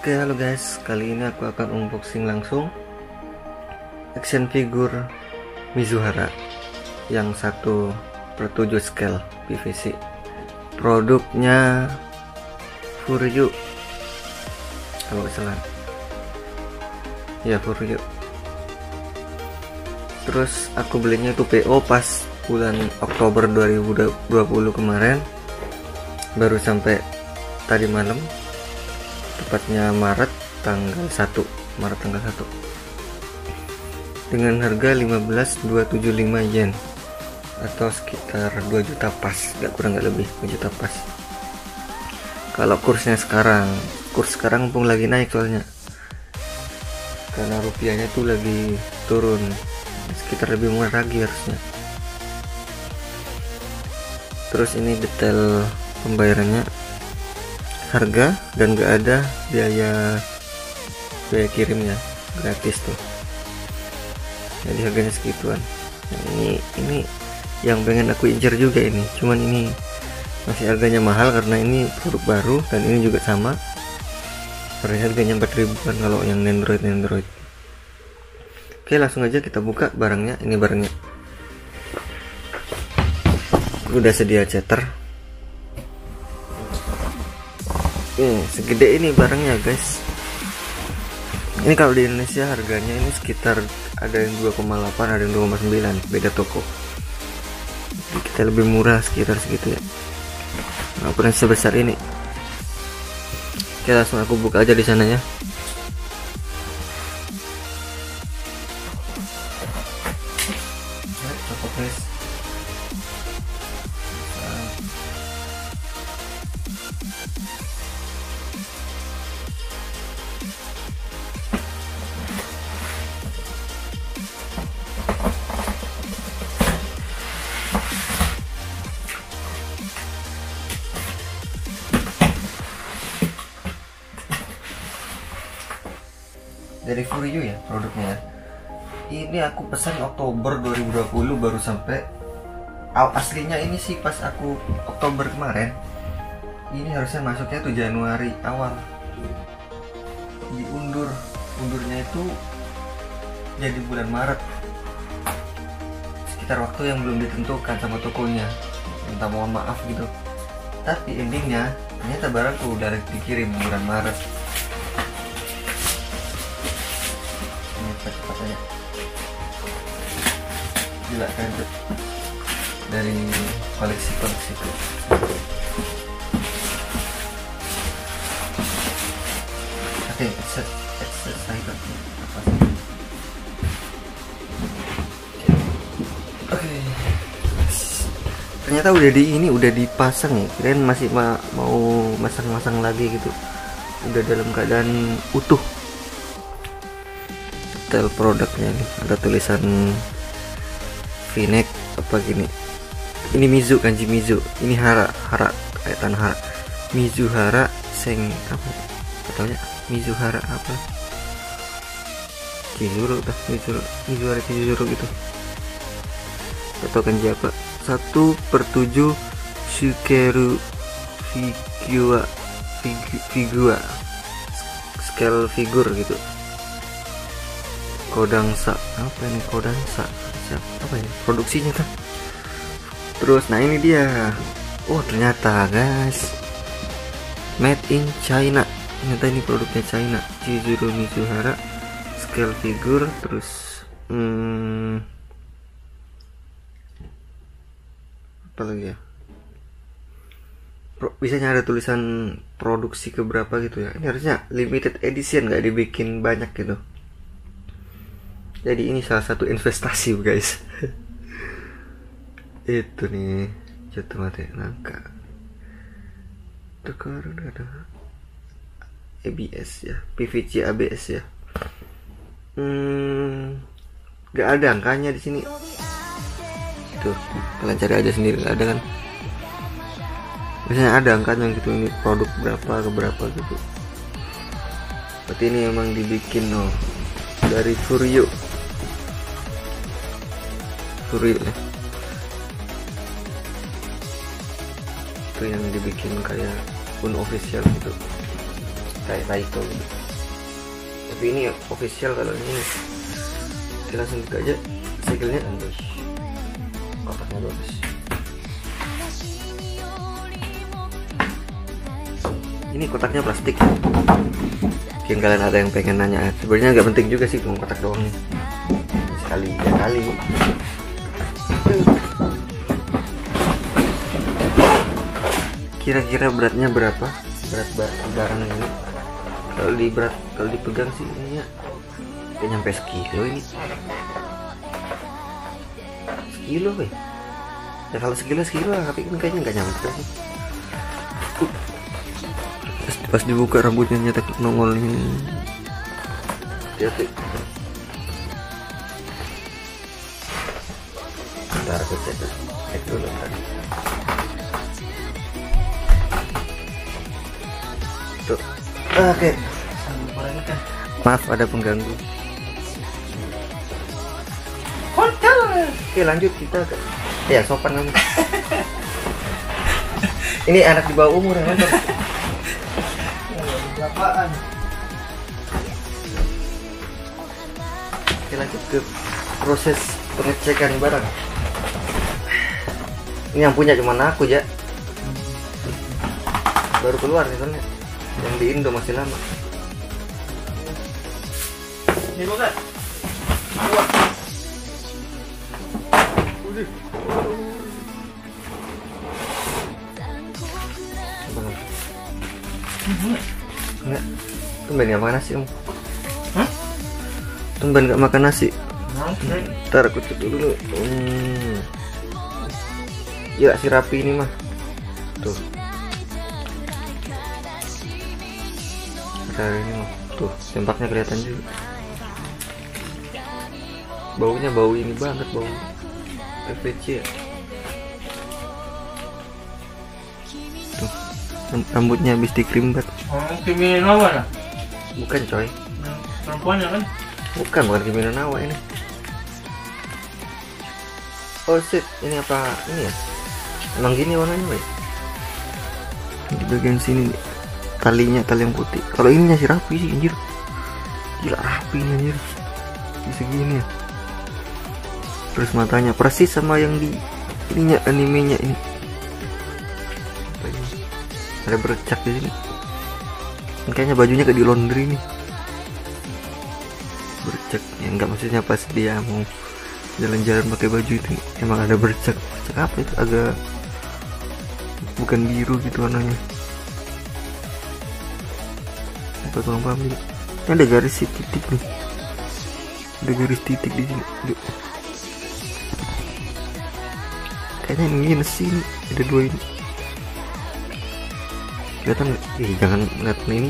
Oke, halo guys, kali ini aku akan unboxing langsung action figure Mizuhara yang 1/7 scale PVC. Produknya Furyu, kalau nggak salah ya, Furyu. Terus aku belinya itu PO pas bulan Oktober 2020 kemarin, baru sampai tadi malam, tepatnya Maret tanggal 1 dengan harga 15.275 yen atau sekitar 2 juta pas, gak kurang gak lebih 2 juta pas. Kalau kursnya sekarang, kurs sekarang mumpung lagi naik soalnya, karena rupiahnya tuh lagi turun, sekitar lebih murah lagi harusnya. Terus ini detail pembayarannya, harga dan gak ada biaya kirimnya, gratis tuh. Jadi harganya segituan. Nah, ini yang pengen aku incer juga ini, cuman ini masih harganya mahal karena ini produk baru, dan ini juga sama, harganya 4.000-an kalau yang Nendroid. Oke, langsung aja kita buka barangnya. Ini barangnya udah sedia ceter. Segede ini barangnya guys. Ini kalau di Indonesia harganya ini sekitar ada yang 2,8, ada yang 2,9, beda toko. Jadi kita lebih murah sekitar segitu ya. Nah, ukuran sebesar ini. Oke, langsung aku buka aja di sana ya. Dari Furyu ya produknya ya. Ini aku pesan Oktober 2020 baru sampai. Aslinya ini sih pas aku Oktober kemarin. Ini harusnya masuknya tuh Januari awal. Undurnya itu jadi bulan Maret. Sekitar waktu yang belum ditentukan sama tokonya. Minta mohon maaf gitu. Tapi endingnya ternyata barangku udah dikirim bulan Maret. Katanya gila kan tuh, dari koleksi itu. Oke, ternyata udah dipasang ya, kirain masih mau masang lagi gitu. Udah dalam keadaan utuh. Detail produknya nih, ada tulisan V-neck apa gini. Ini Mizu, kanji Mizu. Ini Hara kayak tanah Hara. Mizuhara Seng apa? Katanya Mizuhara apa? Chizuru tah, Mizuhara Chizuru gitu. Atau kanji apa? 1/7 Shukeru Figua scale figure gitu. Kodangsa, apa ini Kodangsa? Apa ya produksinya kan? Terus nah ini dia. Oh, ternyata guys, made in China. Ternyata ini produknya China. Chizuru Mizuhara scale figure. Terus apa lagi ya? Biasanya ada tulisan produksi keberapa gitu ya. Ini harusnya limited edition, nggak dibikin banyak gitu. Jadi ini salah satu investasi guys. Itu nih jatuh mati nangka. Ada ABS ya, PVC ABS ya. Gak ada angkanya di sini. Tuh, kalian cari aja sendiri, gak ada kan? Biasanya ada angkanya gitu, ini produk berapa ke berapa gitu. Berarti ini emang dibikin dari Furyu ya. Itu yang dibikin kayak unofficial gitu. kayak Taito gitu. Tapi ini official kalau ini. Kita langsung buka aja segelnya, ambush kotaknya bagus. Ini kotaknya plastik. Mungkin kalian ada yang pengen nanya, sebenarnya nggak penting juga sih cuma kotak doang nih. Sekali ya kali. Kira-kira beratnya berapa? Berat barang ini. Kalau dipegang sih ini ya kayak nyampe sekilo ini. Sekilo ya kalau sekilo tapi kan kayaknya nggak nyampe sih. Pas dibuka rambutnya nyata nongol ini. Hati-hati. Bentar aku cek dulu tadi. Tuh. Oke. Maaf ada pengganggu. Hotel. Oke lanjut kita ke. Ya sopan kamu. Ini anak di bawah umur yang nonton. Apaan? Oke lanjut ke proses pengecekan barang. Ini yang punya cuma aku ya. Baru keluar nih soalnya. Yang di Indo masih lama. Ini bukan? Udah. Enggak. Tumben gak makan nasi kamu? Hah? Tumben gak makan nasi? Ntar aku cek dulu. Ya si rapi ini mah. Tuh. Bentar ini mah. Tuh, tembaknya kelihatan juga. Baunya bau ini banget, bau PVC ya. Tuh. Rambutnya habis dikrimbat. Kimi no Nawa lah? Bukan coy. Perempuannya kan? Bukan Kimi no Nawa ini. Oh shit, ini apa ini ya? Emang gini warnanya boy? Di bagian sini nih, talinya tali yang putih. Kalau ininya sih rapi sih anjir. Gila rapi anjir. Bisa gini ya. Terus matanya persis sama yang di ininya animenya ini. Apa ini? Ada bercak di sini. Kayaknya bajunya kayak di laundry nih. Bercak ya, enggak maksudnya pas dia mau jalan-jalan pakai baju itu emang ada bercak. Bercak apa itu? Agak bukan biru gitu warnanya. Apa kurang paham gitu. Ini ada garis titik nih. Ada garis titik di sini. Aduh. Kayaknya ini sih ada dua ini. Kelihatan nggak? Jangan ngeliat ini.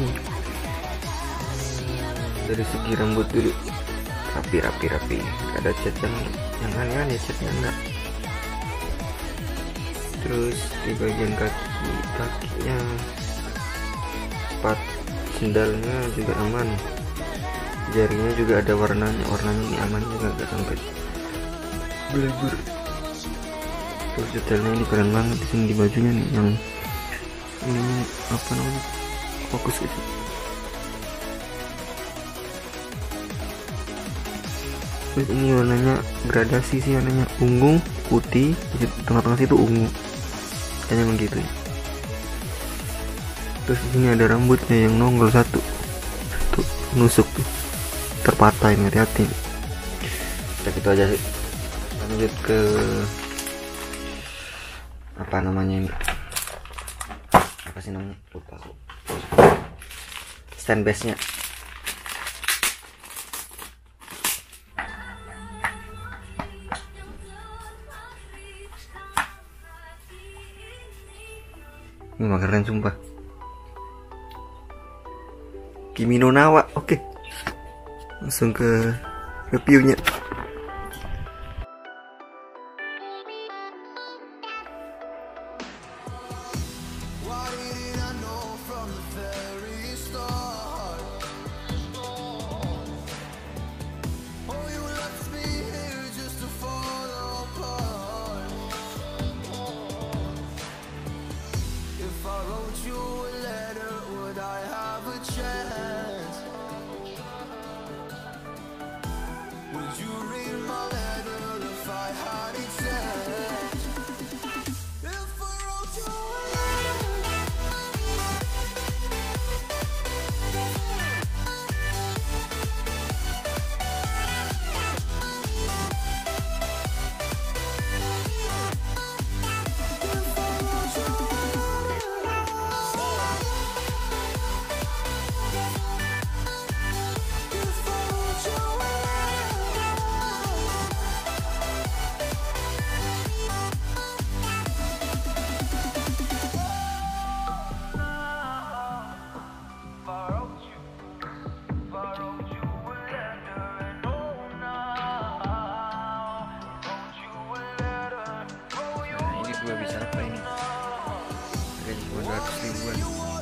Dari segi rambut dulu rapi. Gak ada cat yang aneh-aneh catnya enggak. Terus di bagian kakinya sendalnya juga aman. Jarinya juga ada warnanya ini aman juga, gak sampai belebur. Terus detailnya ini keren banget di sini di bajunya nih, yang ini apa namanya, fokus gitu. Terus ini warnanya gradasi sih, warnanya ungu, putih, di tengah-tengah situ ungu, kayaknya begitu ya. Terus di sini ada rambutnya yang nongol satu nusuk tuh, terpatah ini, hati-hati. Ya gitu aja sih. Lanjut ke apa namanya ini, apa sih namanya, lupa aku. Stand base nya. Ini mah keren sumpah. Kimi no Nawa. Oke. Langsung ke reviewnya. If I wrote you a letter, would I have a chance? gua bisa apa ini, harganya cuma 200 ribuan.